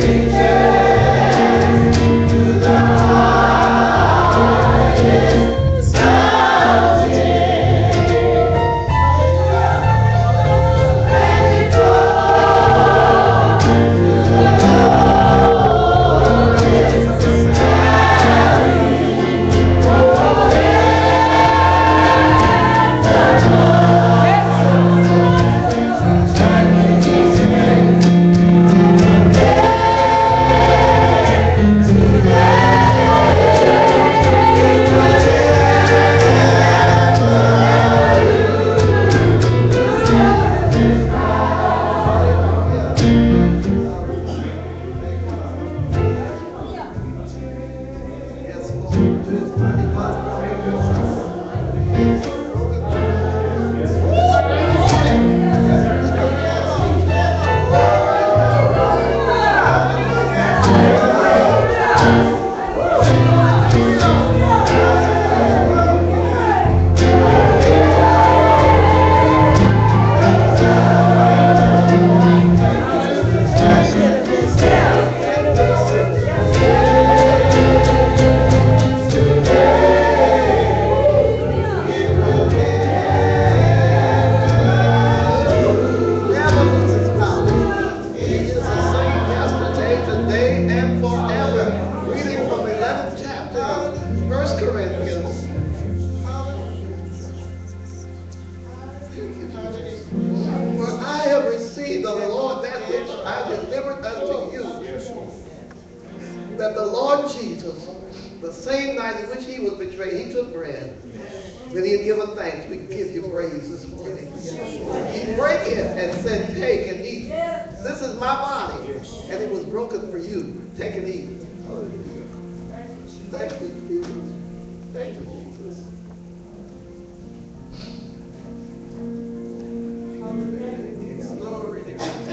That the Lord Jesus, the same night in which he was betrayed, he took bread. When he had given thanks, we give you praise this morning. He broke it and said, take and eat. This is my body. And it was broken for you. Take and eat. Thank you, Jesus. Thank you, Jesus. Glory to God.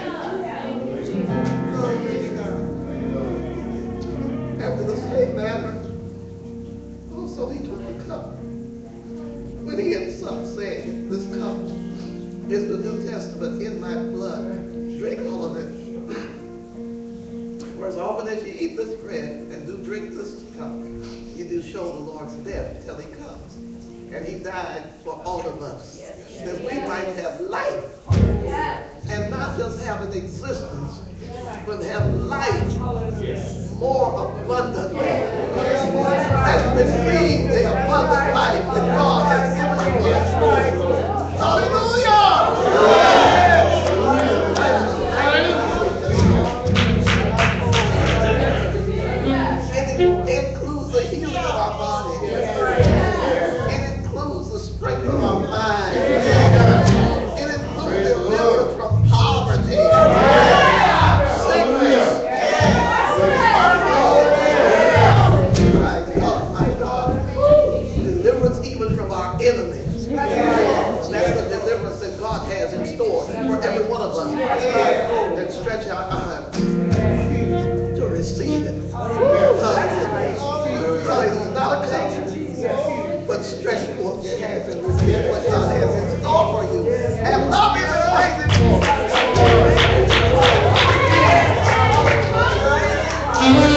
Glory to God. After the same manner, also he took the cup. When he had supped, saying, this cup is the New Testament in my blood. Drink all of it. For as often as you eat this bread and do drink this cup, you do show the Lord's death till he comes. And he died for all of us, that we might have life. And not just have an existence, but have life more abundantly. And receive the abundant life that God has given to us. Hallelujah! It includes the healing of our body. It includes the strength of our mind. It includes deliverance from poverty. Sickness. My God. Deliverance even from our enemies. That's the deliverance that God has in store for every one of us. And stretch our arms to receive it. Not a cup, but stretch forth your hands and receive what God has in store for you. And love Him and praise Him for it.